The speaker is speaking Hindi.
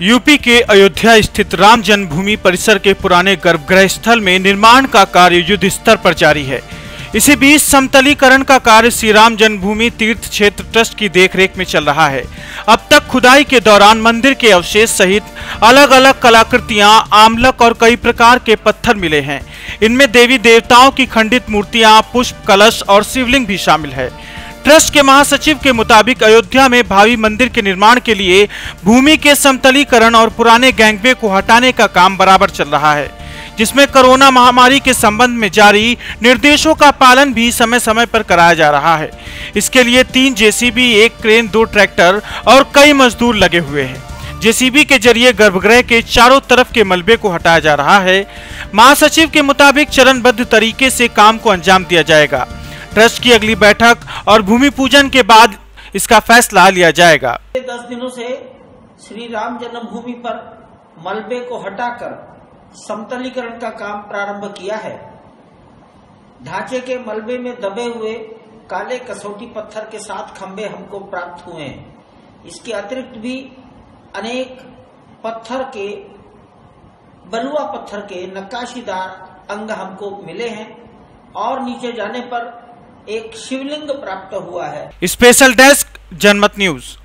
यूपी के अयोध्या स्थित राम जन्मभूमि परिसर के पुराने गर्भगृह स्थल में निर्माण का कार्य युद्ध स्तर पर जारी है। इसी बीच समतलीकरण का कार्य श्री राम जन्मभूमि तीर्थ क्षेत्र ट्रस्ट की देखरेख में चल रहा है। अब तक खुदाई के दौरान मंदिर के अवशेष सहित अलग अलग कलाकृतियां, आमलक और कई प्रकार के पत्थर मिले हैं। इनमें देवी देवताओं की खंडित मूर्तियां, पुष्प कलश और शिवलिंग भी शामिल है। ट्रस्ट के महासचिव के मुताबिक अयोध्या में भावी मंदिर के निर्माण के लिए भूमि के समतलीकरण और पुराने गैंगवे को हटाने का काम बराबर चल रहा है, जिसमें कोरोना महामारी के संबंध में जारी निर्देशों का पालन भी समय समय पर कराया जा रहा है। इसके लिए 3 जेसीबी, 1 क्रेन, 2 ट्रैक्टर और कई मजदूर लगे हुए हैं। जेसीबी के जरिए गर्भगृह के चारों तरफ के मलबे को हटाया जा रहा है। महासचिव के मुताबिक चरणबद्ध तरीके से काम को अंजाम दिया जाएगा। ट्रस्ट की अगली बैठक और भूमि पूजन के बाद इसका फैसला लिया जाएगा। 10 दिनों से श्री राम जन्मभूमि पर मलबे को हटाकर समतलीकरण का काम प्रारंभ किया है। ढांचे के मलबे में दबे हुए काले कसौटी पत्थर के 7 खंबे हमको प्राप्त हुए हैं। इसके अतिरिक्त भी अनेक बलुआ पत्थर के नक्काशीदार अंग हमको मिले हैं और नीचे जाने पर एक शिवलिंग प्राप्त हुआ है। Special desk, Janmat news.